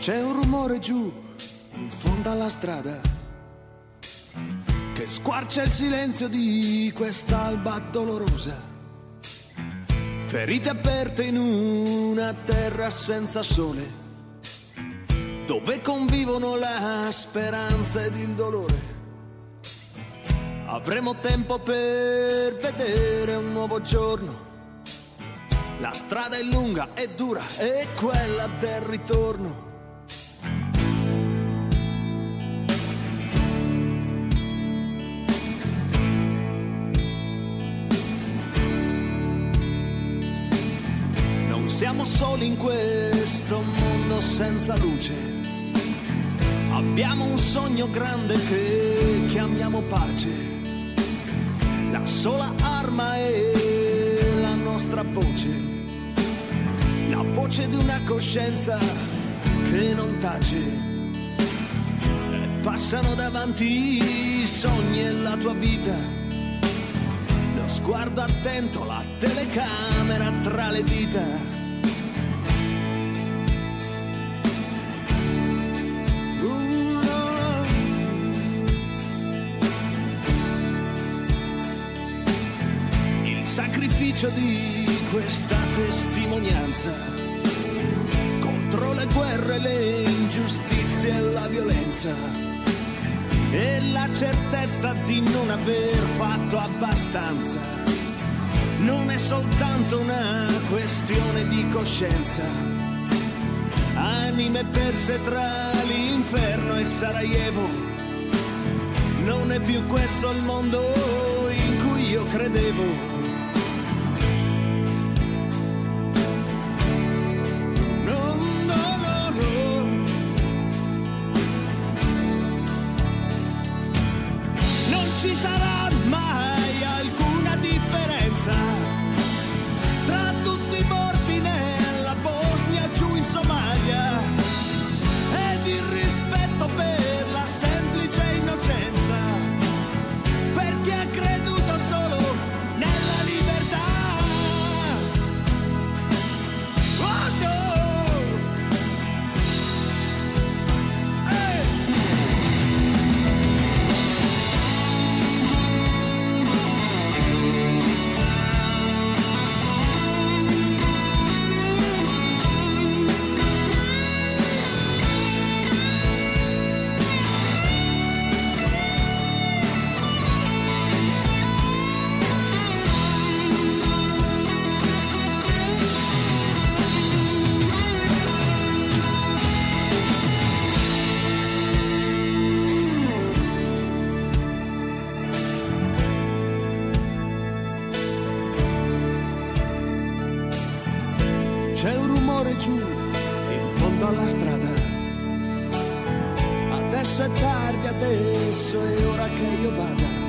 C'è un rumore giù in fondo alla strada che squarcia il silenzio di quest'alba dolorosa. Ferite aperte in una terra senza sole, dove convivono la speranza ed il dolore. Avremo tempo per vedere un nuovo giorno. La strada è lunga e dura, è quella del ritorno. Non siamo soli in questo mondo senza luce. Abbiamo un sogno grande che chiamiamo pace. La sola arma è la nostra voce, la voce di una coscienza che non tace. E passano davanti i sogni e la tua vita, lo sguardo attento, la telecamera tra le dita. Sacrificio di questa testimonianza contro le guerre, le ingiustizie e la violenza, e la certezza di non aver fatto abbastanza. Non è soltanto una questione di coscienza. Anime perse tra l'inferno e Sarajevo. Non è più questo il mondo in cui io credevo. Ci sarà mai alcuna differenza tra tutti i morti nella Bosnia, giù in Somalia, ed il rispetto per la semplice innocenza, per chi ha creduto solo nella libertà. Oh no! C'è un rumore giù in fondo alla strada. Adesso è tardi, adesso è ora che io vada.